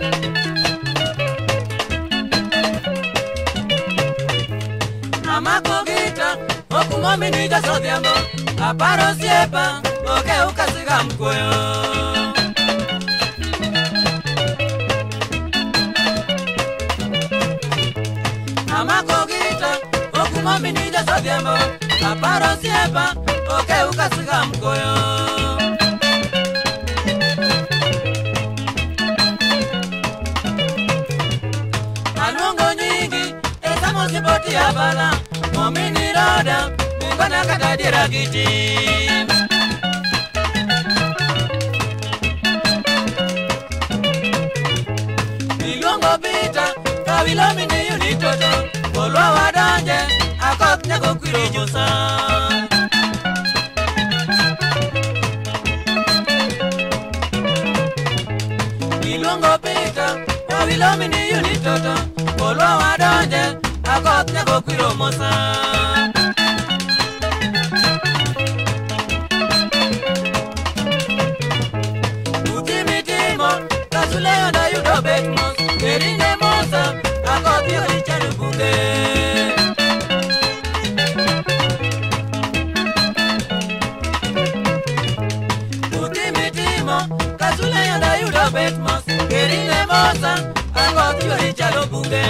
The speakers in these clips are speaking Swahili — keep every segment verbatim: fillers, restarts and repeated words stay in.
Amako gita, okumami nija sodiambo, aparo siepa, oke ukasiga mkoyo. Amako gita, okumami nija sodiambo, aparo siepa, oke ukasiga mkoyo. Anongo nyingi, esamo sipoti abala, momini roda, mbana kata diragiti. Milongo pita, kawilo mini unitoto, kolwa wadanje, akot nyako kwiri jusa. Milongo pita, kawilo mini unitoto, kolwa wadanje, akot nyako kwiri mosa. Kasuleo na yudo betmos, kerine mosa, akot yo icharu bunge. Utimitimo, kasuleo na yudo betmos, kerine mosa, akot yo icharu bunge.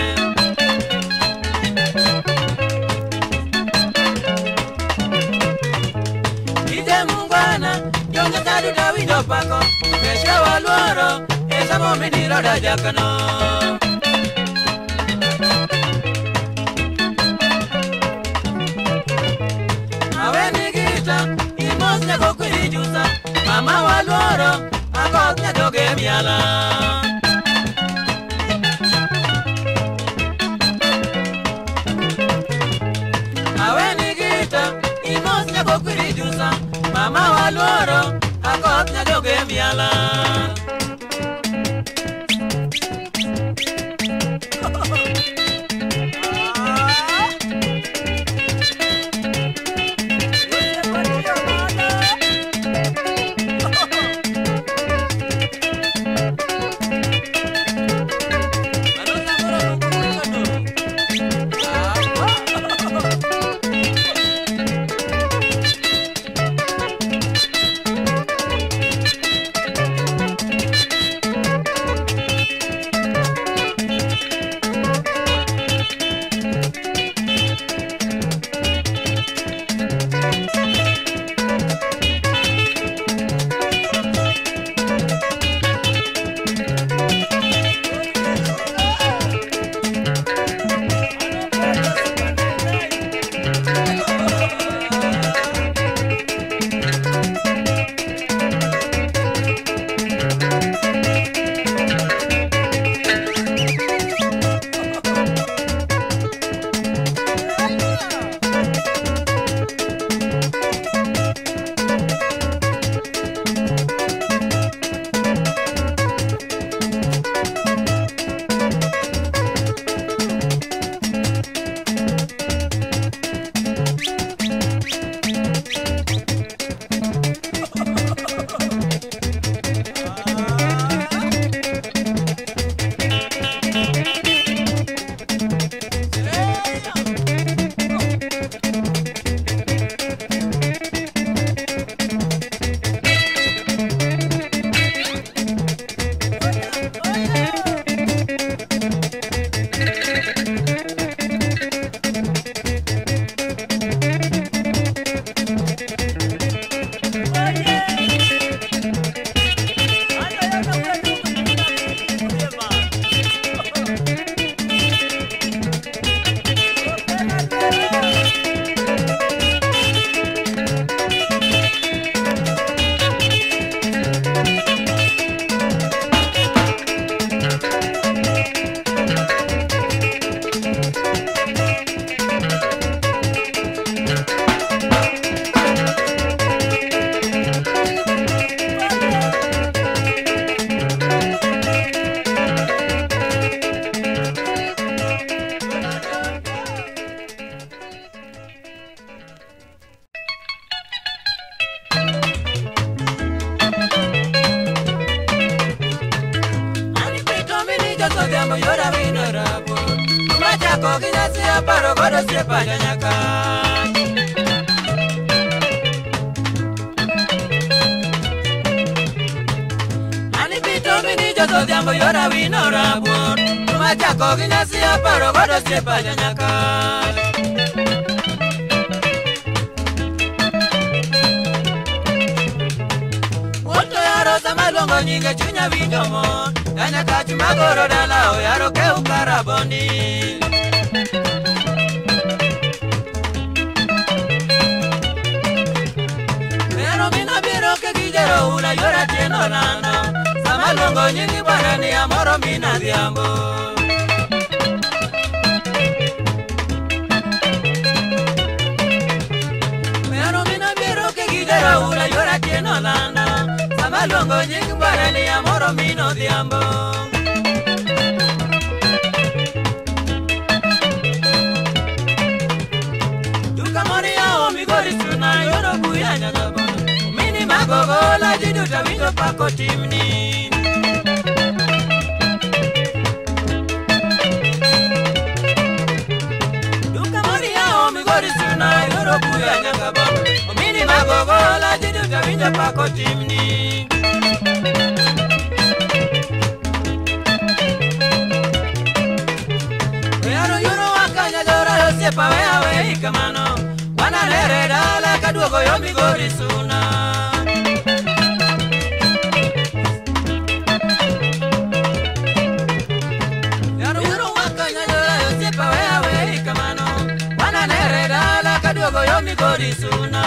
Ije mungwana, yonge tadu da wido pako, kesha waluoro, esa momini roda jakano. Aweni gita, imos nyako kwiri jusa, mama waluoro, akot nyadoge miala. Aweni gita, imos nyako kwiri jusa, mama waluoro, akot nyadoge miala. joso diambo yora vino rabo Machako kinyasi aparo godo siepa janyaka Ani pito mini joso diambo yora vino rabo Machako kinyasi aparo godo siepa janyaka Malongo nyinge chunya vinyomo Kanya kachu magoro dala o yaro ke ukaraboni Pero mina biro ke kijero ula yora tieno nano Sa malongo nyingi bwana ni amoro mina diambo Pero mina biro ke kijero ula yora tieno nano Malongo nyingi bwana ni amoro mino diambo Duka mori yao migori suna yoro buya nyagabo Mini magogo la jiduta wingo pako timni Duka mori yao migori suna yoro buya nyagabo Mini magogo la jiduta wingo pako timni Pa wea wei kamano Wana nere dala kaduogo yo migori suna Yaro yaro waka nyajora yo sepa wea wei kamano Wana nere dala kaduogo yo migori suna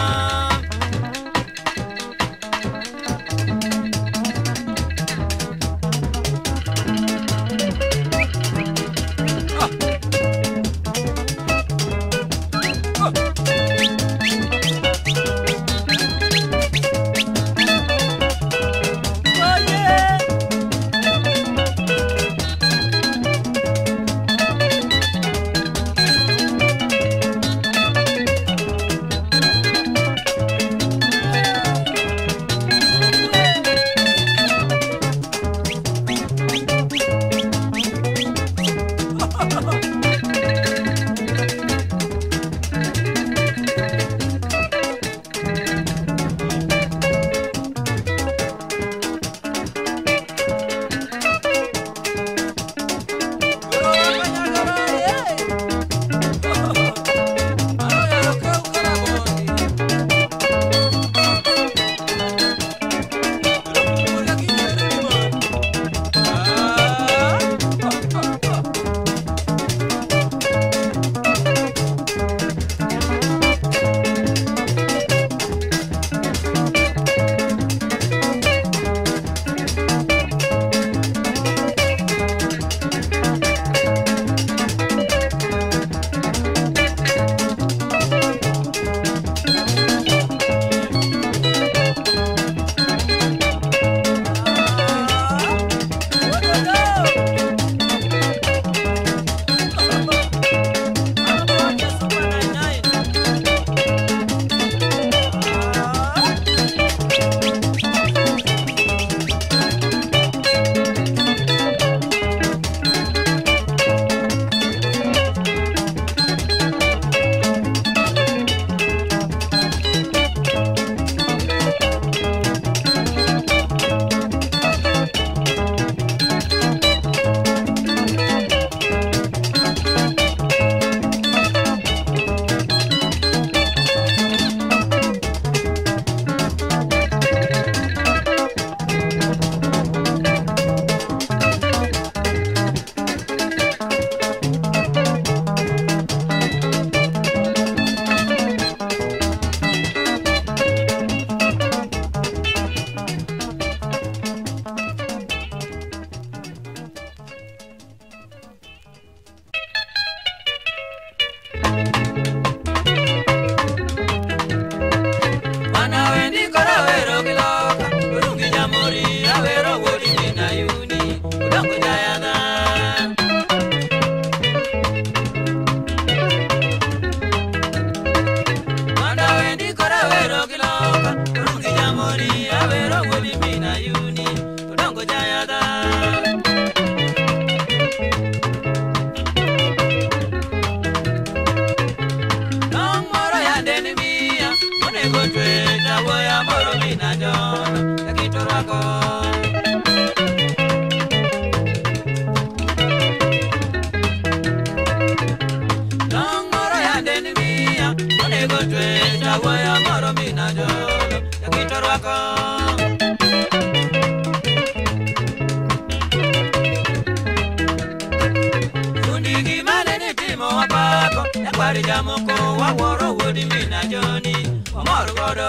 seja moko waworo wodi mina joni omor godo.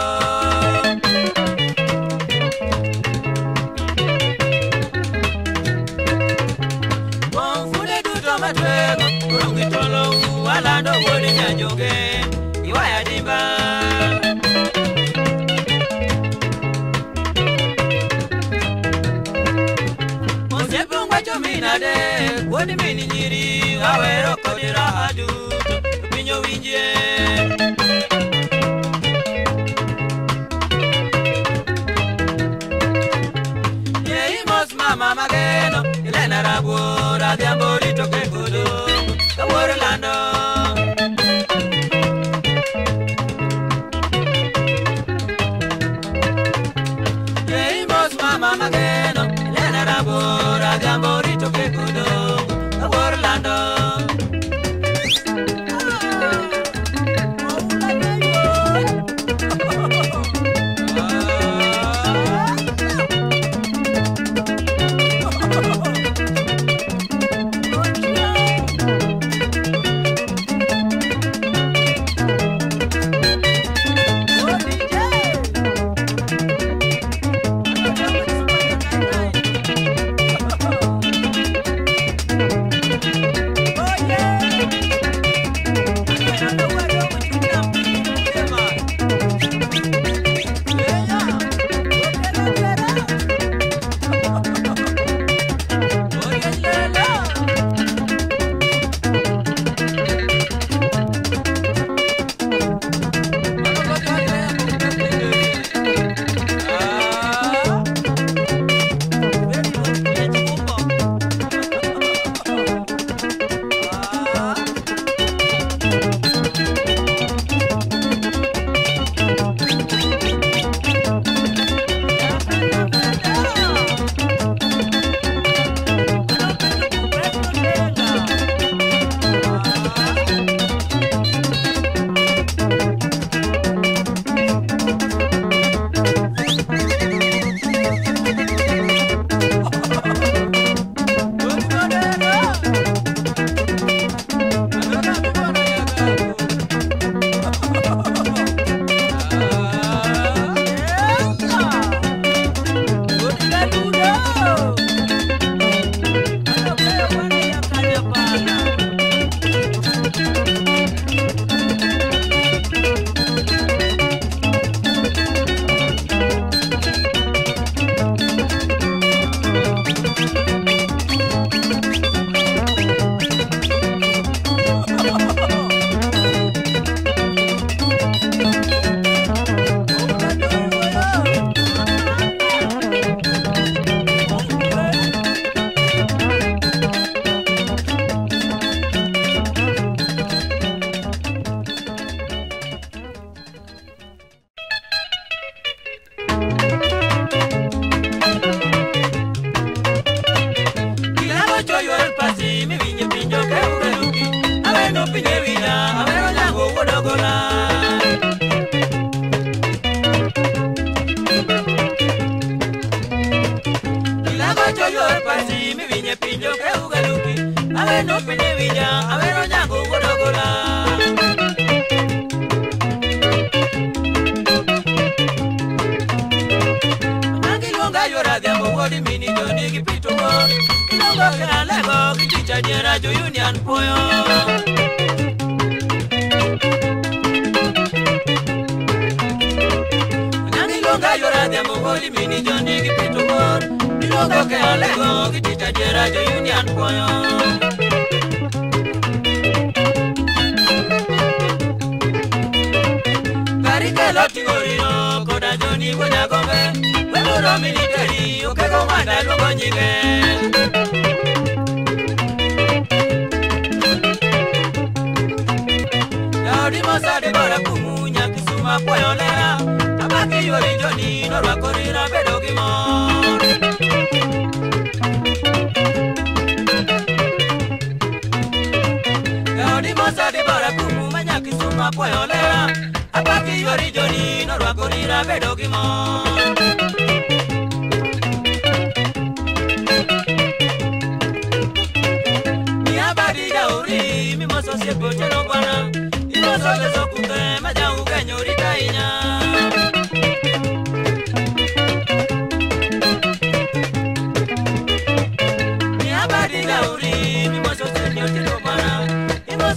Konfule duto matwego kurungi tolo walando wodi nyajoge iwaya dimba. Mosepungwa chomina de wodi mini nyiri awero kodira adu pinyo winje. Mama mageno Elena rabura de amorito que gudu Orlando. Leimos mama mageno Elena rabura de amorito que gudu Orlando.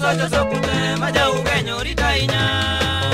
imoso joso kute maja ugenyo ritainya.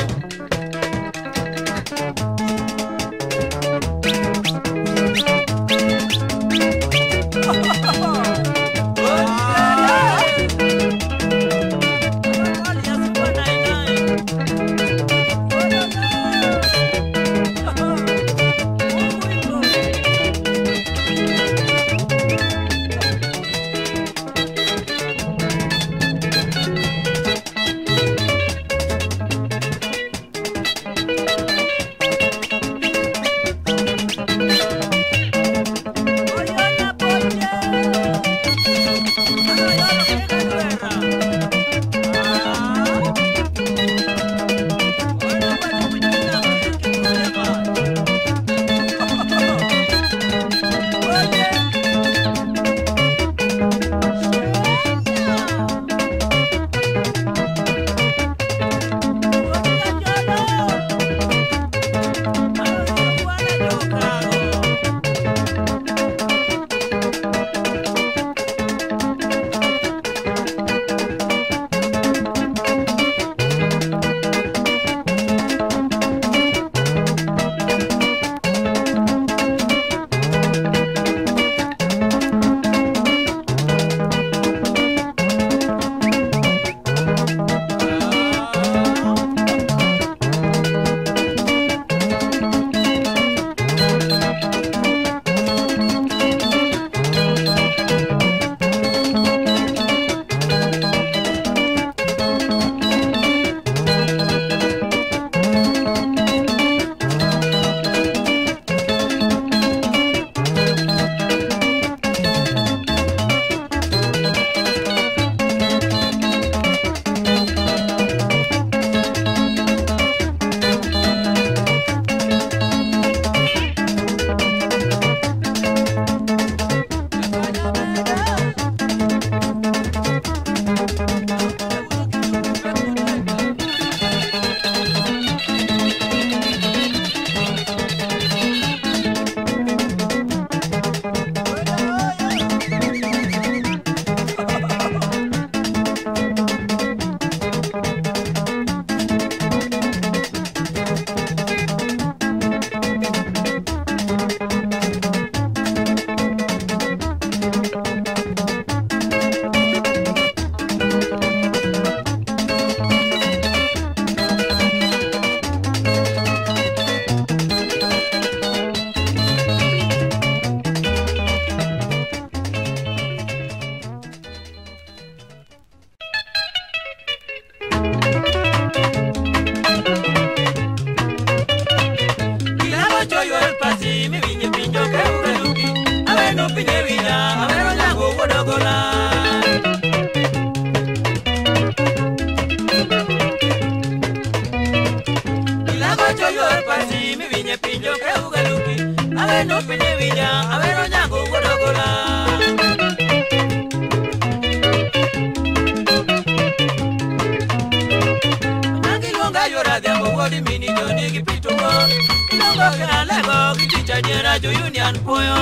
Union Poyo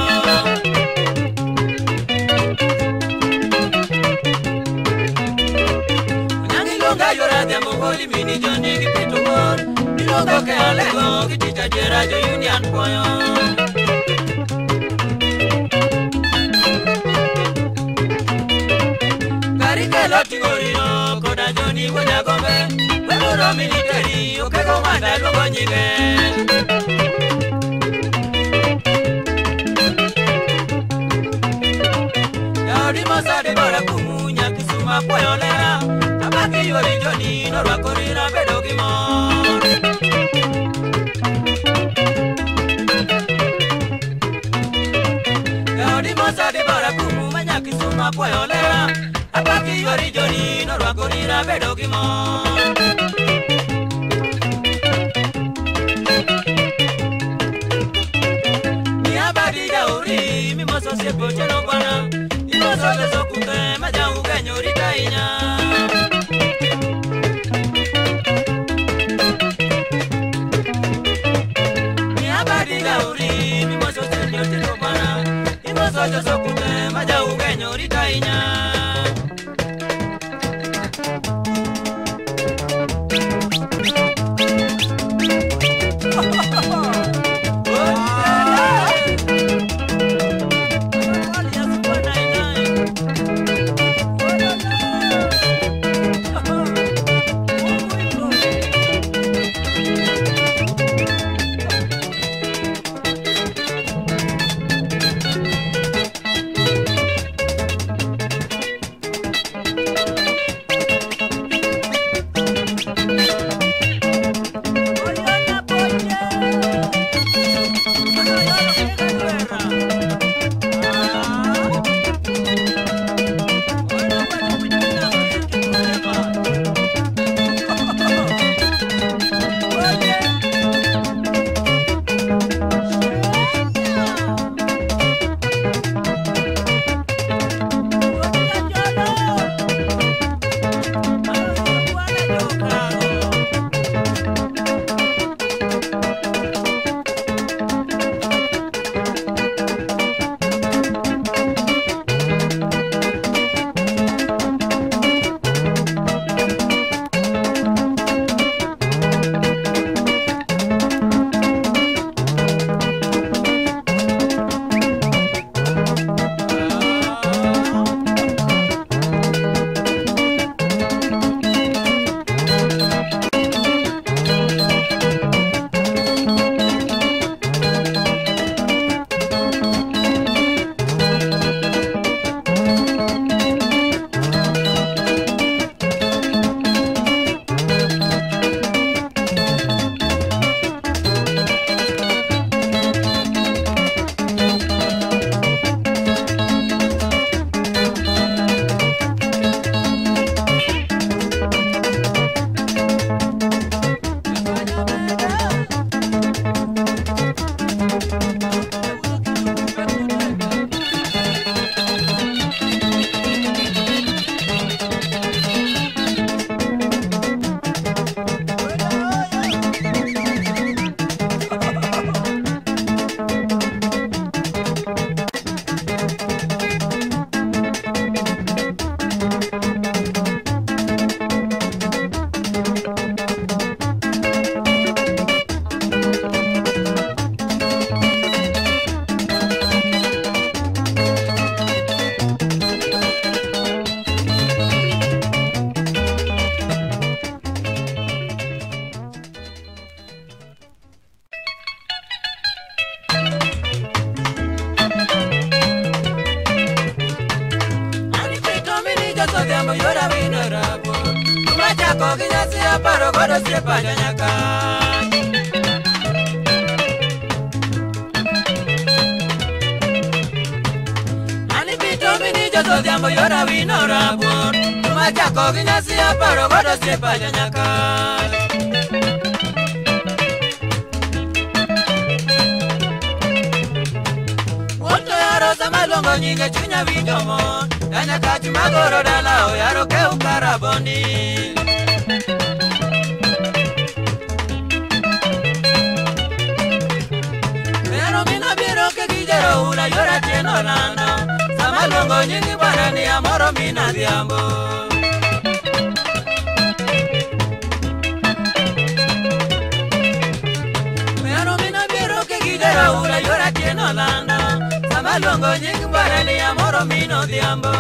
Nyangi longa yora de mongoli mini joni ki pitugor Ilongo ke alego ki tita jera jo Union Poyo Kari ke loti gorino koda joni wanya gombe Wegoro military oke komanda lugo nyige Masade bara kumunya kisuma poyolera Abaki yori joni norwa korira bedogi mon Yaudi masade bara kumunya kisuma poyolera Abaki yori joni norwa korira bedogi mon Mi abadi jauri mi moso se pochelo bana Sole sokute maja ugenyo ritainya Mi abadi gauri mi moso senyo tilo mana Mi moso sokute maja ugenyo ritainya diambo yora vino rabo. Machako kinyasi aparo godo siepa janyaka. Ani pito mini joto diambo yora vino rabo. Machako kinyasi aparo godo siepa janyaka. Malongo nyinge chunya vinjomo Danya kachu magoro dala o yaro ke ukarabondi Pero mina biro ke gijero ula yora tieno lando Sama longo nyingi bwana ni amoro mina diambo Pero mina biro ke gijero ula yora tieno lando Malongo nyingi mbara ni amoro mino diambo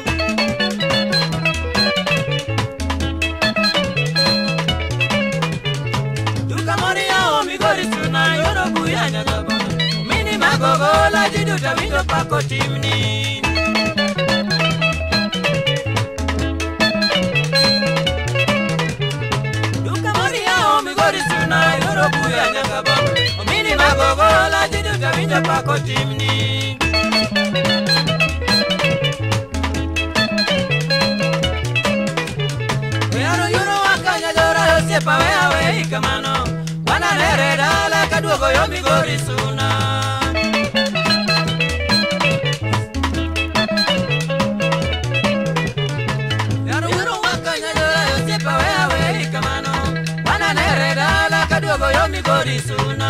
Duka mori ya omigori tuna yoro buya nyagabo Mini magogo la jiduta windo pako timni Duka mori ya omigori tuna yoro buya nyagabo Mini magogo la jiduta windo pako timni Pa wea wei kamano Wana nere dala kaduogo yo migori suna Yaro wiro waka nyajora yo sepa wea wei kamano Wana nere dala kaduogo yo migori suna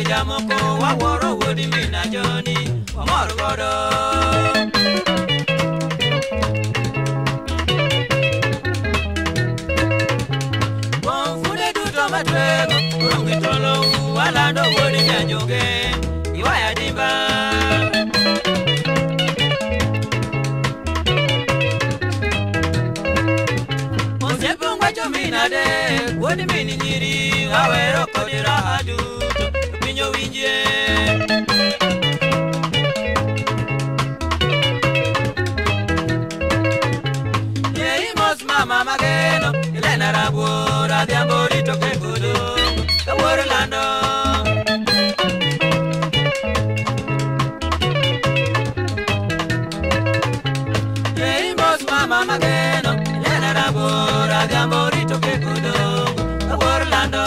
jamoko waworo wodi mina joni wamor godo. Wamfude duto matwego urungi tolo walando wodi nyanjoge iwaya dimba. Minade, wodi mini nyiri, awero kodira adu, pinyo winje. Yei mos mama mageno, Elena rabura, diambori toke kudu, kaworo lando. Yei mos mama mageno, Elena rabura, diambori toke kudu, kaworo lando.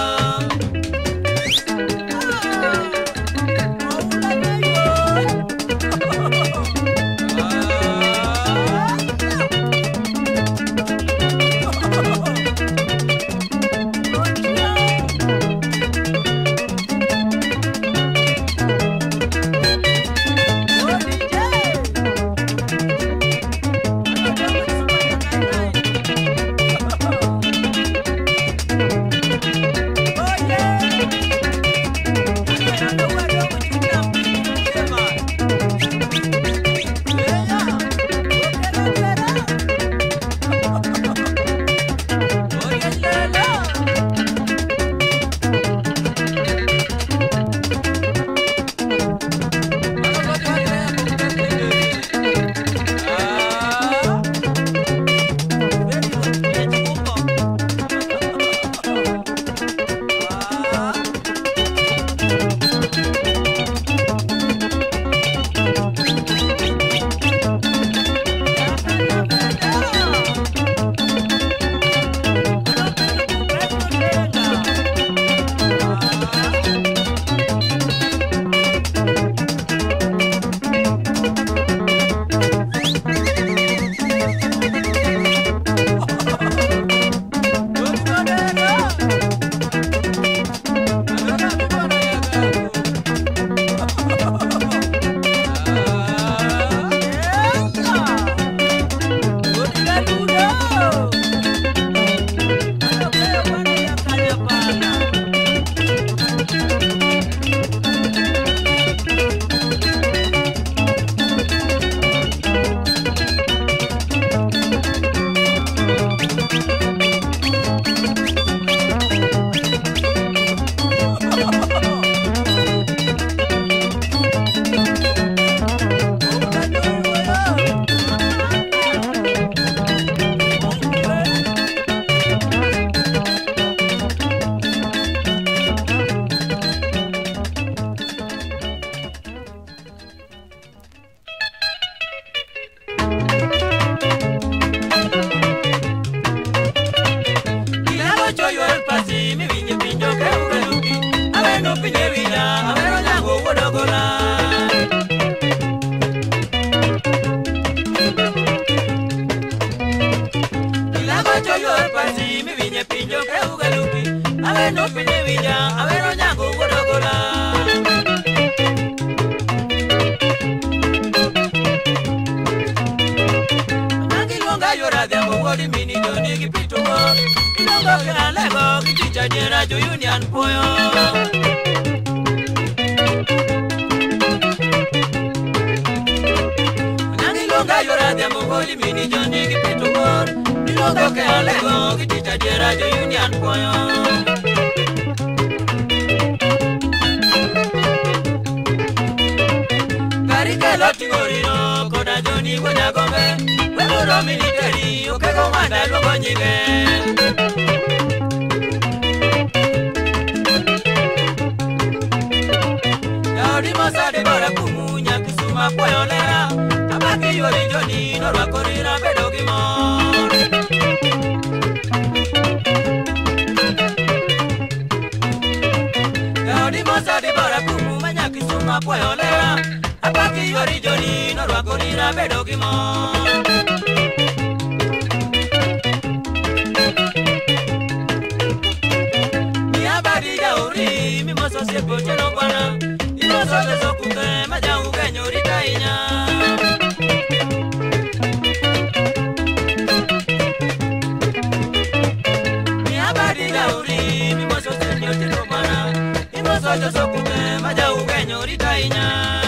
Mi abadi ya uri, mi moso se poche no guana. wacho sokute maja ugenyo rita inya.